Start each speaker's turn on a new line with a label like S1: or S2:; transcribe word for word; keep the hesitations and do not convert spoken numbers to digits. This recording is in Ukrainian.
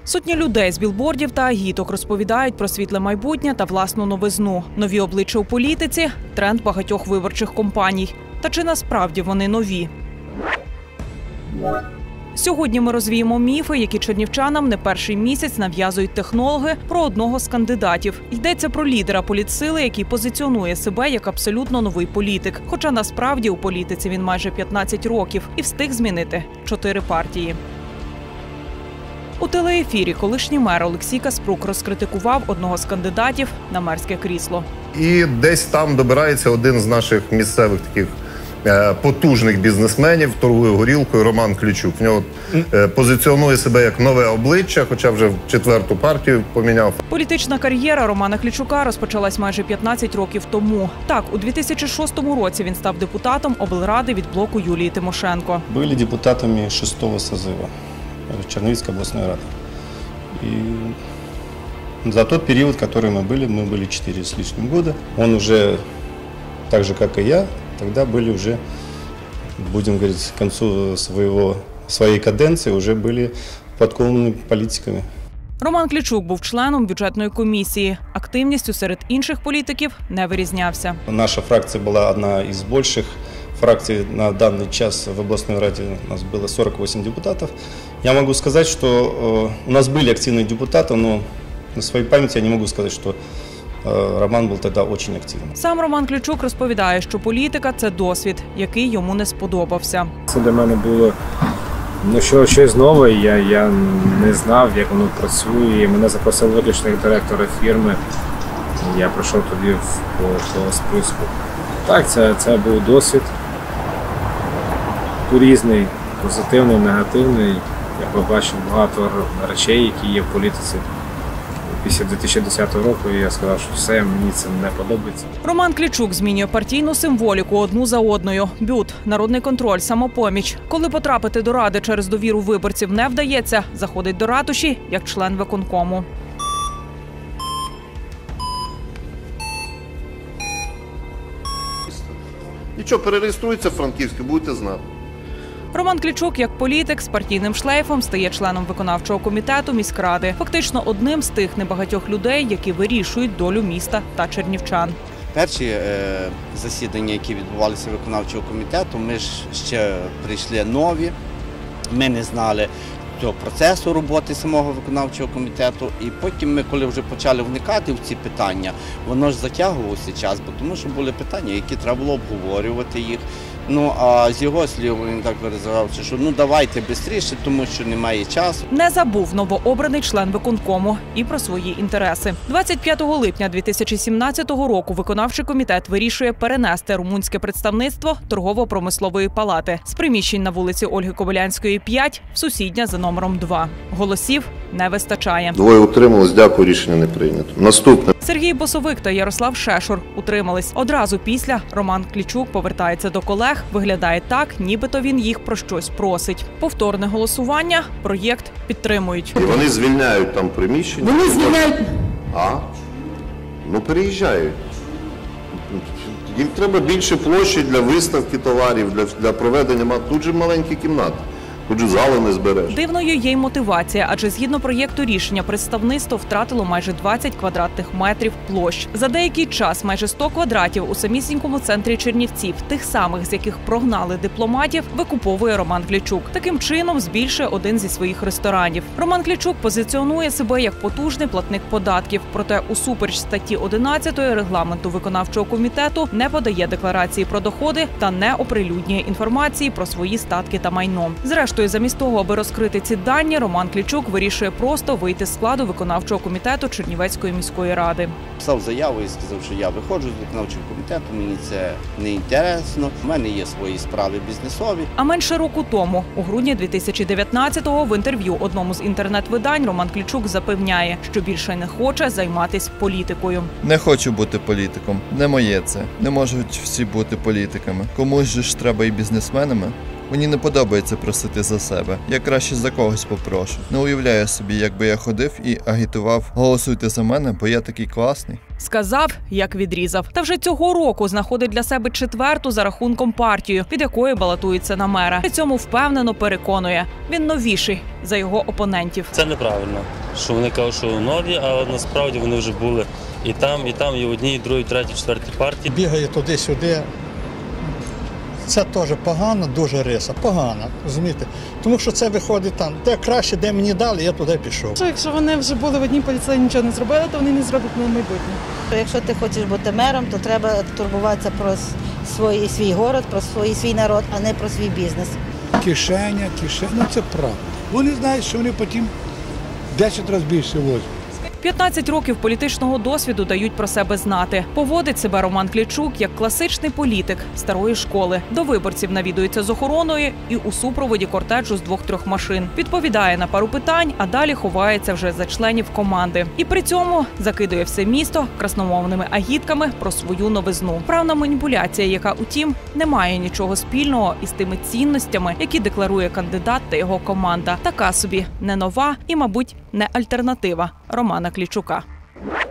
S1: Сотні людей з білбордів та агіток розповідають про світле майбутнє та власну новизну. Нові обличчя у політиці – тренд багатьох виборчих кампаній. Та чи насправді вони нові? Сьогодні ми розвіємо міфи, які чернівчанам не перший місяць нав'язують технологи про одного з кандидатів. Йдеться про лідера політсили, який позиціонує себе як абсолютно новий політик. Хоча насправді у політиці він майже п'ятнадцять років і встиг змінити чотири партії. У телеефірі колишній мер Олексій Каспрук розкритикував одного з кандидатів на мерське крісло.
S2: І десь там добирається один з наших місцевих таких потужних бізнесменів, торгує горілкою, Роман Клічук. В нього позиціонує себе як нове обличчя, хоча вже в четверту партію поміняв.
S1: Політична кар'єра Романа Клічука розпочалась майже п'ятнадцять років тому. Так, у дві тисячі шостому році він став депутатом облради від блоку Юлії Тимошенко.
S3: Були депутатами шестого созыва Черновицкой областной рады. И за тот период, который мы были, мы были четыре с лишним года, он уже, так же как и я, тогда были уже, будем говорить, к концу своего, своей каденции, уже были подкованными политиками.
S1: Роман Клічук був членом бюджетної комісії. Активністю серед інших політиків не вирізнявся.
S3: Наша фракция была одна из больших фракций. На данный час в областной раде у нас было сорок восемь депутатов. Я могу сказать, что у нас были активные депутаты, но на своей памяти я не могу сказать, что Роман був тоді дуже активним.
S1: Сам Роман Клічук розповідає, що політика – це досвід, який йому не сподобався.
S4: Це для мене було ну, що, щось нове, я, я не знав, як воно працює. Мене запросили виключно як директора фірми. Я пройшов тоді по, по списку. Так, це, це був досвід різний, позитивний, негативний. Я побачив багато речей, які є в політиці. Після дві тисячі десятого року я сказав, що все, мені це не подобається.
S1: Роман Клічук змінює партійну символіку одну за одною. БЮТ, Народний контроль, Самопоміч. Коли потрапити до ради через довіру виборців не вдається, заходить до ратуші як член виконкому.
S2: Нічого, перереєструється в Франківську, будете знати.
S1: Роман Клічук, як політик, з партійним шлейфом стає членом виконавчого комітету міськради. Фактично одним з тих небагатьох людей, які вирішують долю міста та чернівчан.
S5: Перші е, засідання, які відбувалися виконавчого комітету, ми ж ще прийшли нові, ми не знали цього процесу роботи самого виконавчого комітету. І потім ми, коли вже почали вникати в ці питання, воно ж затягувався час, бо тому що були питання, які треба було обговорювати їх. Ну, а з його слів він так виразивався, що ну давайте швидше, тому що немає часу.
S1: Не забув новообраний член виконкому і про свої інтереси. двадцять п'ятого липня дві тисячі сімнадцятого року виконавчий комітет вирішує перенести румунське представництво торгово-промислової палати з приміщень на вулиці Ольги Кобилянської, п'ять, в сусідня за номером два. Голосів не вистачає.
S2: Двоє утрималось, дякую, рішення не прийнято. Наступне.
S1: Сергій Босовик та Ярослав Шешур утримались. Одразу після Роман Клічук повертається до колег. Виглядає так, нібито він їх про щось просить. Повторне голосування, проєкт підтримують.
S2: І вони звільняють там приміщення.
S6: Вони звільняють.
S2: А? Ну, переїжджають. Їм треба більше площі для виставки товарів, для, для проведення. Тут же маленькі кімнати. Тут же залу не збереш.
S1: Дивною є й мотивація, адже згідно проєкту рішення представництво втратило майже двадцять квадратних метрів площ. За деякий час майже сто квадратів у самісінькому центрі Чернівців, тих самих, з яких прогнали дипломатів, викуповує Роман Клічук. Таким чином збільшує один зі своїх ресторанів. Роман Клічук позиціонує себе як потужний платник податків, проте усупереч статті одинадцятої регламенту виконавчого комітету не подає декларації про доходи та не оприлюднює інформації про свої статки та майно. Зрештою, замість того, аби розкрити ці дані, Роман Клічук вирішує просто вийти з складу виконавчого комітету Чернівецької міської ради.
S5: Писав заяву і сказав, що я виходжу з виконавчого комітету, мені це не інтересно, в мене є свої справи бізнесові.
S1: А менше року тому, у грудні дві тисячі дев'ятнадцятого, в інтерв'ю одному з інтернет-видань Роман Клічук запевняє, що більше не хоче займатися політикою.
S7: Не хочу бути політиком, не моє це. Не можуть всі бути політиками. Комусь же ж треба і бізнесменами.
S6: Мені не подобається просити за себе. Я краще за когось попрошу. Не уявляю собі, якби я ходив і агітував: голосуйте за мене, бо я такий класний.
S1: Сказав, як відрізав. Та вже цього року знаходить для себе четверту за рахунком партію, від якої балотується на мера. При цьому впевнено переконує, він новіший за його опонентів.
S7: Це неправильно, що вони кажуть, що нові, а насправді вони вже були і там, і там, і в одній, і другій, третій, четвертій партії.
S8: Бігає туди-сюди. Це теж погано, дуже риса, погано, розумієте? Тому що це виходить там, де краще, де мені дали, я туди пішов.
S9: Якщо вони вже були в одній поліції, нічого не зробили, то вони не зроблять на майбутнє.
S10: Якщо ти хочеш бути мером, то треба турбуватися про свій, свій город, про свій, свій народ, а не про свій бізнес.
S11: Кишеня, кишеня, це правда. Вони знають, що вони потім десять разів більше возять.
S1: п'ятнадцять років політичного досвіду дають про себе знати. Поводить себе Роман Клічук як класичний політик старої школи. До виборців навідується з охороною і у супроводі кортеджу з двох-трьох машин. Відповідає на пару питань, а далі ховається вже за членів команди. І при цьому закидує все місто красномовними агітками про свою новизну. Правна маніпуляція, яка, утім, не має нічого спільного із тими цінностями, які декларує кандидат та його команда. Така собі не нова і, мабуть, не альтернатива Романа Клічука.